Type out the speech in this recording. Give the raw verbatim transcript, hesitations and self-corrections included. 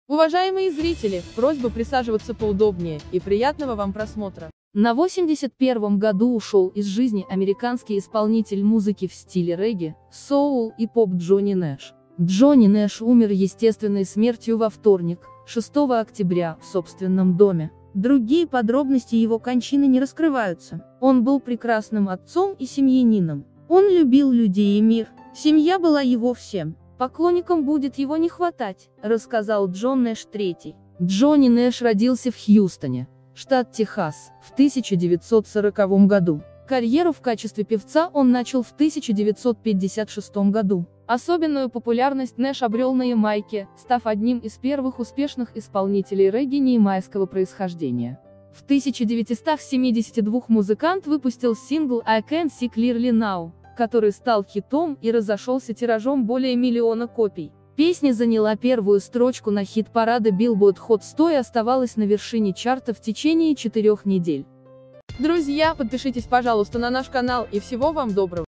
Уважаемые зрители, просьба присаживаться поудобнее, и приятного вам просмотра. На восемьдесят первом году ушел из жизни американский исполнитель музыки в стиле регги, соул и поп Джонни Нэш. Джонни Нэш умер естественной смертью во вторник, шестого октября, в собственном доме. Другие подробности его кончины не раскрываются. Он был прекрасным отцом и семьянином. Он любил людей и мир. Семья была его всем. Поклонникам будет его не хватать, рассказал Джон Нэш третий. Джонни Нэш родился в Хьюстоне, штат Техас, в тысяча девятьсот сороковом году. Карьеру в качестве певца он начал в тысяча девятьсот пятьдесят шестом году. Особенную популярность Нэш обрел на Ямайке, став одним из первых успешных исполнителей регги неямайского происхождения. В тысяча девятьсот семидесятом двух музыкант выпустил сингл «I Can See Clearly Now», который стал хитом и разошелся тиражом более миллиона копий. Песня заняла первую строчку на хит-парада Billboard Hot сто и оставалась на вершине чарта в течение четырех недель. Друзья, подпишитесь, пожалуйста, на наш канал, и всего вам доброго.